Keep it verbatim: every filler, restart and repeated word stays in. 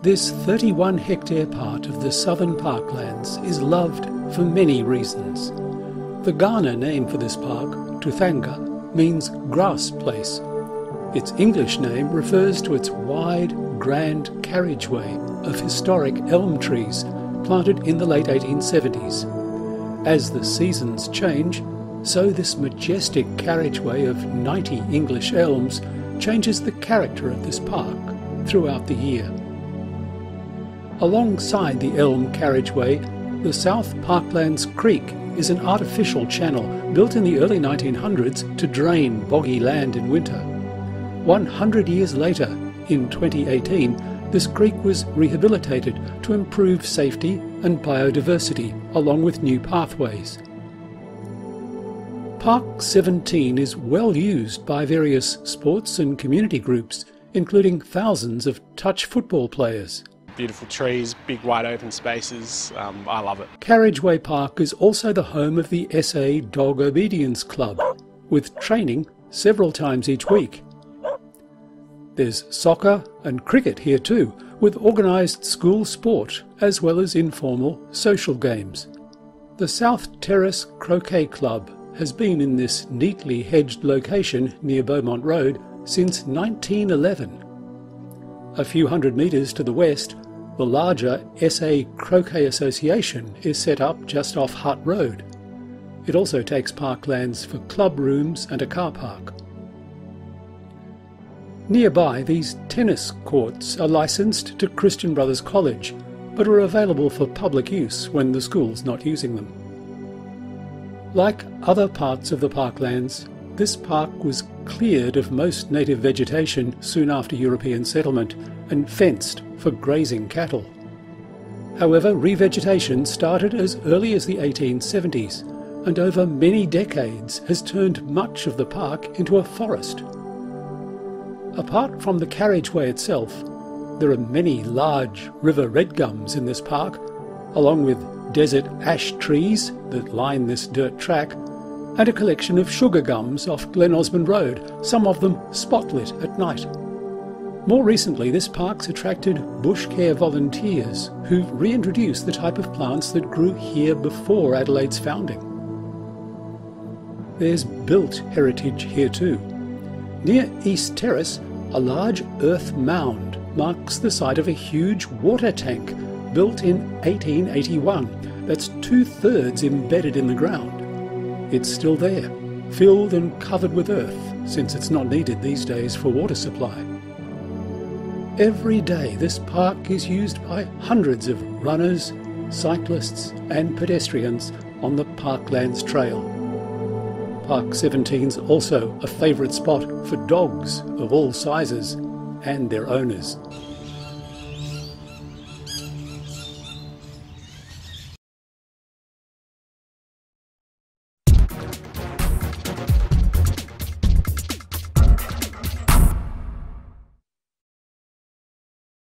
This thirty-one hectare part of the southern parklands is loved for many reasons. The Kaurna name for this park, Tuthanga, means grass place. Its English name refers to its wide, grand carriageway of historic elm trees planted in the late eighteen seventies. As the seasons change, so this majestic carriageway of ninety English elms changes the character of this park throughout the year. Alongside the elm carriageway, the South Parklands Creek is an artificial channel built in the early nineteen hundreds to drain boggy land in winter. one hundred years later, in twenty eighteen, this creek was rehabilitated to improve safety and biodiversity, along with new pathways. Park seventeen is well used by various sports and community groups, including thousands of touch football players. Beautiful trees, big wide open spaces, um, I love it. Carriageway Park is also the home of the S A Dog Obedience Club, with training several times each week. There's soccer and cricket here too, with organised school sport as well as informal social games. The South Terrace Croquet Club has been in this neatly hedged location near Beaumont Road since nineteen eleven. A few hundred metres to the west, the larger S A Croquet Association is set up just off Hutt Road. It also takes parklands for club rooms and a car park. Nearby, these tennis courts are licensed to Christian Brothers College, but are available for public use when the school's not using them. Like other parts of the parklands, this park was cleared of most native vegetation soon after European settlement and fenced for grazing cattle. However, revegetation started as early as the eighteen seventies and over many decades has turned much of the park into a forest. Apart from the carriageway itself, there are many large river red gums in this park, along with desert ash trees that line this dirt track, and a collection of sugar gums off Glen Osmond Road, some of them spotlit at night. More recently, this park's attracted bush care volunteers who've reintroduced the type of plants that grew here before Adelaide's founding. There's built heritage here too. Near East Terrace, a large earth mound marks the site of a huge water tank built in eighteen eighty-one that's two-thirds embedded in the ground. It's still there, filled and covered with earth, since it's not needed these days for water supply. Every day this park is used by hundreds of runners, cyclists and pedestrians on the Parklands Trail. Park seventeen's also a favourite spot for dogs of all sizes and their owners.